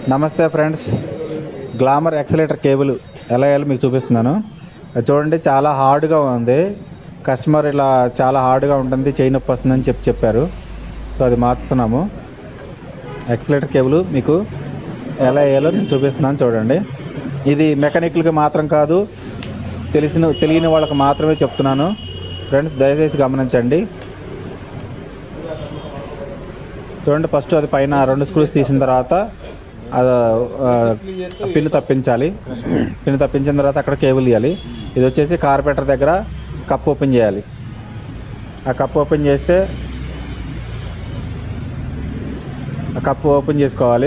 నమస్తే friends, glamour accelerator cable ఎలా వేయాలో మీకు చూపిస్తున్నాను. అది చూడండి, చాలా హార్డ్గా ఉంది. కస్టమర్ ఇలా చాలా హార్డ్గా ఉంటుంది, చేయి నొప్పి వస్తుందని చెప్పారు. సో అది మార్చుతున్నాము. యాక్సిలేటర్ కేబుల్ మీకు ఎలా వేయాలో నేను చూపిస్తున్నాను చూడండి. ఇది మెకానికల్గా మాత్రం కాదు, తెలియని వాళ్ళకి మాత్రమే చెప్తున్నాను. ఫ్రెండ్స్ దయచేసి గమనించండి. చూడండి, ఫస్ట్ అది పైన 2 స్క్రూస్ తీసిన తర్వాత పిన్ తప్పించాలి. పిన్ తప్పించిన తర్వాత అక్కడ కేబుల్ తీయాలి. ఇది వచ్చేసి కార్పెంటర్ దగ్గర కప్ ఓపెన్ చేయాలి. ఆ కప్ ఓపెన్ చేస్తే ఆ కప్ ఓపెన్ చేసుకోవాలి.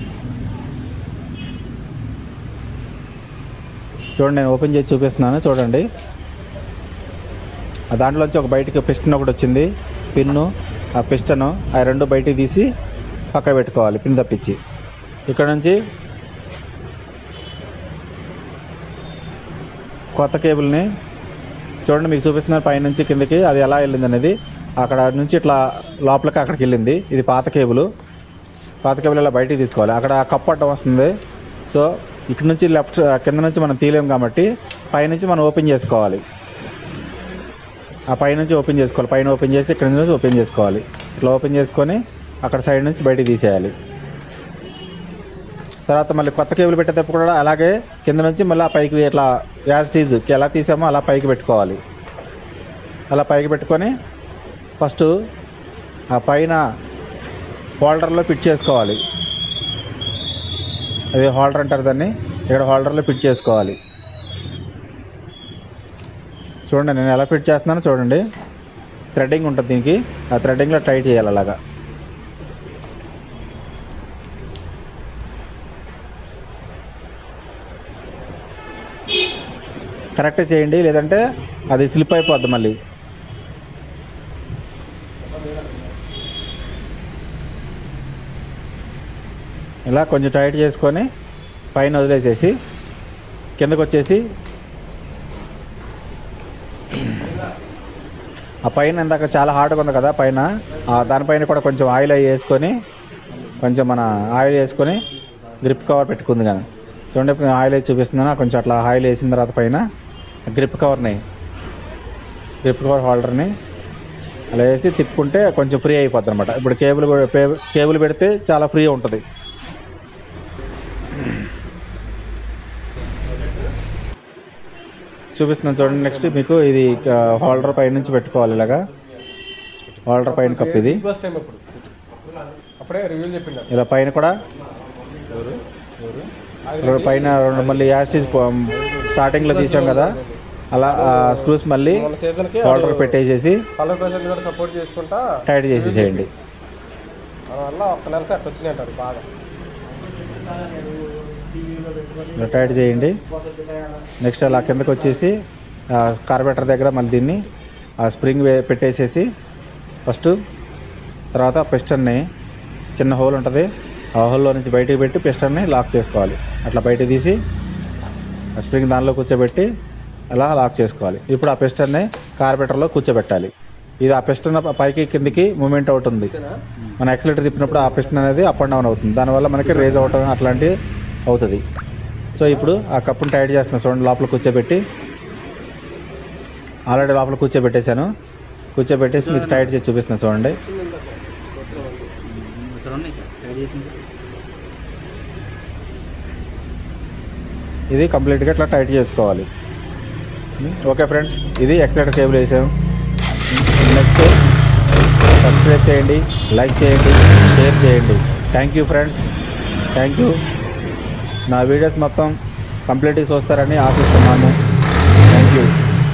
చూడండి, నేను ఓపెన్ చేసి చూపిస్తున్నాను చూడండి. దాంట్లోంచి ఒక బయటికి పిస్టన్ ఒకటి వచ్చింది, పిన్ను, ఆ పిస్టను, ఆ 2 బయటికి తీసి పక్క పెట్టుకోవాలి పిన్ తప్పించి. ఇక్కడ నుంచి కొత్త కేబుల్ని చూడండి, మీకు చూపిస్తున్నారు పైనుంచి కిందకి అది ఎలా వెళ్ళింది అనేది. అక్కడ నుంచి ఇట్లా లోపలికి అక్కడికి వెళ్ళింది. ఇది పాత కేబుల్ ఇలా బయటికి తీసుకోవాలి. అక్కడ కప్పు అడ్డం వస్తుంది. సో ఇక్కడ నుంచి లెఫ్ట్ కింద నుంచి మనం తీయలేము కాబట్టి పైనుంచి మనం ఓపెన్ చేసుకోవాలి. ఆ పైనుంచి ఓపెన్ చేసుకోవాలి. పైన ఓపెన్ చేసి ఇక్కడ నుంచి ఓపెన్ చేసుకోవాలి. ఇట్లా ఓపెన్ చేసుకొని అక్కడ సైడ్ నుంచి బయటికి తీసేయాలి. తర్వాత మళ్ళీ కొత్త కేబుల్ పెట్టేటప్పుడు కూడా అలాగే కింద నుంచి మళ్ళీ ఆ పైకి ఇట్లా యాజ్ టీజ్ ఎలా తీసామో అలా పైకి పెట్టుకోవాలి. అలా పైకి పెట్టుకొని ఫస్ట్ ఆ పైన హోల్డర్లో ఫిట్ చేసుకోవాలి. అది హోల్డర్ అంటారు దాన్ని. ఇక్కడ హోల్డర్లో ఫిట్ చేసుకోవాలి. చూడండి, నేను ఎలా ఫిట్ చేస్తున్నానో చూడండి. థ్రెడ్డింగ్ ఉంటుంది దీనికి, ఆ థ్రెడ్డింగ్లో టైట్ చేయాలి. అలాగా కరెక్ట్ చేయండి, లేదంటే అది స్లిప్ అయిపోద్ది. మళ్ళీ ఇలా కొంచెం టైట్ చేసుకొని పైన వదిలేసేసి కిందకు వచ్చేసి ఆ పైన ఇందాక చాలా హార్డ్గా ఉంది కదా పైన, దానిపైన కూడా కొంచెం ఆయిల్ వేసుకొని గ్రిప్ కవర్ పెట్టుకుంది. కానీ చూడండి, ఇప్పుడు ఆయిల్ వేసి చూపిస్తున్నాను. కొంచెం అట్లా ఆయిల్ వేసిన తర్వాత పైన గ్రిప్ కవర్ హోల్డర్ని అలా వేసి తిప్పుకుంటే కొంచెం ఫ్రీ అయిపోద్ది అనమాట. ఇప్పుడు కేబుల్ పెడితే చాలా ఫ్రీ ఉంటుంది. చూపిస్తున్నాను చూడండి. నెక్స్ట్ మీకు ఇది హోల్డర్ పైన నుంచి పెట్టుకోవాలి. ఇలాగా హోల్డర్ పైన కప్ ఇది ఇలా పైన కూడా పైన మళ్ళీ యాస్టీజ్ స్టార్టింగ్లో తీసాం కదా, అలా స్క్రూస్ మళ్ళీ హోల్డర్ పెట్టేసేసి టైట్ చేసేసేయండి. ఇలా టైట్ చేయండి. నెక్స్ట్ అలా కిందకు వచ్చేసి కార్బెటర్ దగ్గర మళ్ళీ దీన్ని ఆ స్ప్రింగ్ పెట్టేసేసి ఫస్ట్, తర్వాత పిస్టన్ని చిన్న హోల్ ఉంటుంది, ఆ హోల్లో నుంచి బయటికి పెట్టి పిస్టన్ని లాక్ చేసుకోవాలి. అట్లా బయటికి తీసి ఆ స్ప్రింగ్ దానిలో కూర్చోబెట్టి అలా లాక్ చేసుకోవాలి. ఇప్పుడు ఆ పిస్టన్ని కార్బెటర్లో కూర్చోబెట్టాలి. ఇది ఆ పిస్టన్ పైకి కిందికి మూమెంట్ అవుతుంది. మన యాక్సిలేటర్ తిప్పినప్పుడు ఆ పిస్టన్ అనేది అప్ అండ్ డౌన్ అవుతుంది. దానివల్ల మనకి రేజ్ అవటం అట్లాంటివి అవుతుంది. సో ఇప్పుడు ఆ కప్పును టైట్ చేస్తున్నా చూడండి. లోపల కూర్చోబెట్టి ఆల్రెడీ లోపల కూర్చోబెట్టేశాను. కూర్చోబెట్టేసి మీకు టైట్ చేసి చూపిస్తున్నా చూడండి. ఇది కంప్లీట్గా ఇట్లా టైట్ చేసుకోవాలి. ఓకే ఫ్రెండ్స్, ఇది యాక్సిలేటర్ కేబుల్ వేసాము. నెక్స్ట్ సబ్స్క్రైబ్ చేయండి, లైక్ చేయండి, షేర్ చేయండి. Thank you friends, thank you. నా వీడియోస్ మొత్తం కంప్లీట్గా చూస్తారని ఆశిస్తున్నాను. Thank you.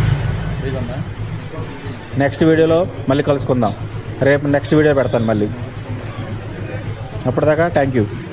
నెక్స్ట్ వీడియోలో మళ్ళీ కలుసుకుందాం. రేపు నెక్స్ట్ వీడియో పెడతాను మళ్ళీ. అప్పటిదాకా థ్యాంక్ యూ.